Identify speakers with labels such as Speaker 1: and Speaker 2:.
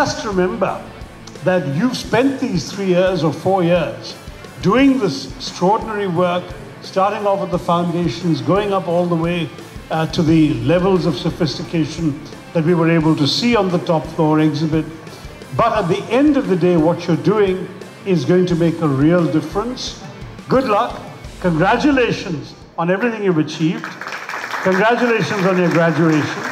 Speaker 1: just remember that you've spent these 3 years or 4 years doing this extraordinary work, starting off at the foundations, going up all the way to the levels of sophistication that we were able to see on the top floor exhibit. But at the end of the day, what you're doing is going to make a real difference. Good luck. Congratulations on everything you've achieved. Congratulations on your graduation.